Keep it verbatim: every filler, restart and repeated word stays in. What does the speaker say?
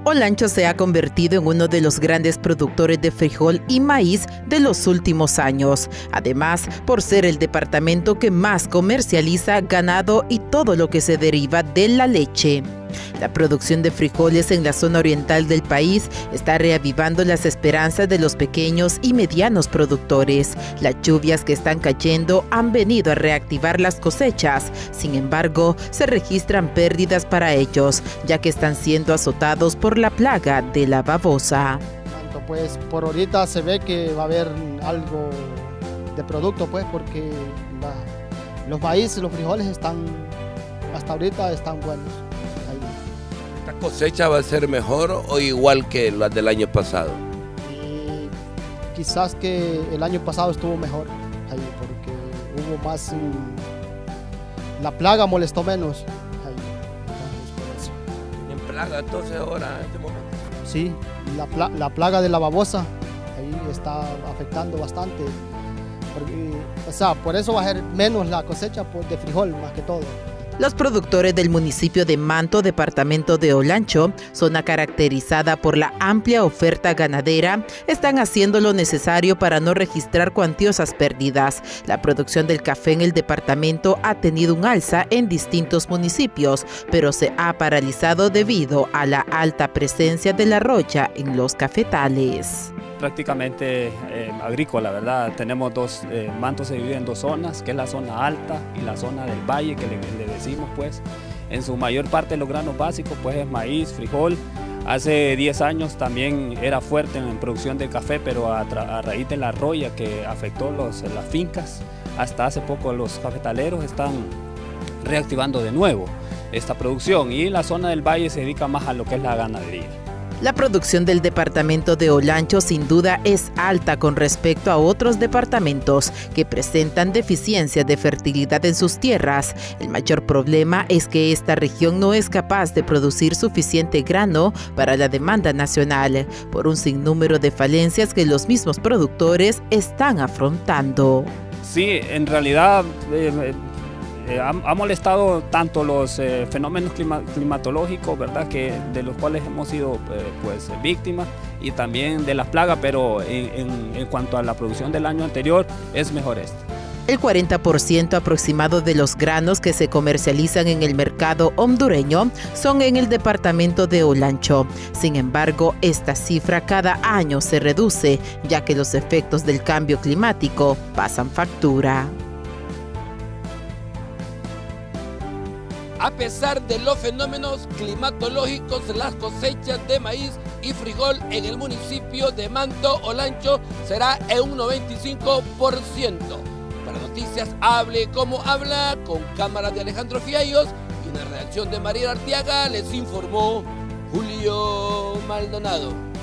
Olancho se ha convertido en uno de los grandes productores de frijol y maíz de los últimos años. Además, por ser el departamento que más comercializa ganado y todo lo que se deriva de la leche. La producción de frijoles en la zona oriental del país está reavivando las esperanzas de los pequeños y medianos productores. Las lluvias que están cayendo han venido a reactivar las cosechas. Sin embargo, se registran pérdidas para ellos, ya que están siendo azotados por la plaga de la babosa. Pues por ahorita se ve que va a haber algo de producto, pues, porque la, los maíz y los frijoles están, hasta ahorita están buenos. ¿Esta cosecha va a ser mejor o igual que la del año pasado? Y quizás que el año pasado estuvo mejor, ahí, porque hubo más, la plaga molestó menos. Ahí, entonces, por eso. ¿En plaga entonces ahora en este momento? Sí, la, pla la plaga de la babosa, ahí está afectando bastante. Porque, o sea, por eso va a ser menos la cosecha pues, de frijol, más que todo. Los productores del municipio de Manto, departamento de Olancho, zona caracterizada por la amplia oferta ganadera, están haciendo lo necesario para no registrar cuantiosas pérdidas. La producción del café en el departamento ha tenido un alza en distintos municipios, pero se ha paralizado debido a la alta presencia de la roya en los cafetales. Prácticamente eh, agrícola, ¿verdad? Tenemos dos, eh, Manto se divide en dos zonas, que es la zona alta y la zona del valle, que le, le decimos pues. En su mayor parte los granos básicos pues es maíz, frijol. Hace diez años también era fuerte en producción de café, pero a, a raíz de la roya que afectó los, las fincas, hasta hace poco los cafetaleros están reactivando de nuevo esta producción, y la zona del valle se dedica más a lo que es la ganadería. La producción del departamento de Olancho sin duda es alta con respecto a otros departamentos que presentan deficiencias de fertilidad en sus tierras. El mayor problema es que esta región no es capaz de producir suficiente grano para la demanda nacional, por un sinnúmero de falencias que los mismos productores están afrontando. Sí, en realidad eh, Eh, ha, ha molestado tanto los eh, fenómenos clima, climatológicos, ¿verdad?, que, de los cuales hemos sido eh, pues, víctimas, y también de las plagas, pero en, en, en cuanto a la producción del año anterior es mejor esto. El cuarenta por ciento aproximado de los granos que se comercializan en el mercado hondureño son en el departamento de Olancho. Sin embargo, esta cifra cada año se reduce, ya que los efectos del cambio climático pasan factura. A pesar de los fenómenos climatológicos, las cosechas de maíz y frijol en el municipio de Manto, Olancho, será en un noventa y cinco por ciento. Para Noticias Hable Como Habla, con cámara de Alejandro Fiallos y una redacción de María Arteaga, les informó Julio Maldonado.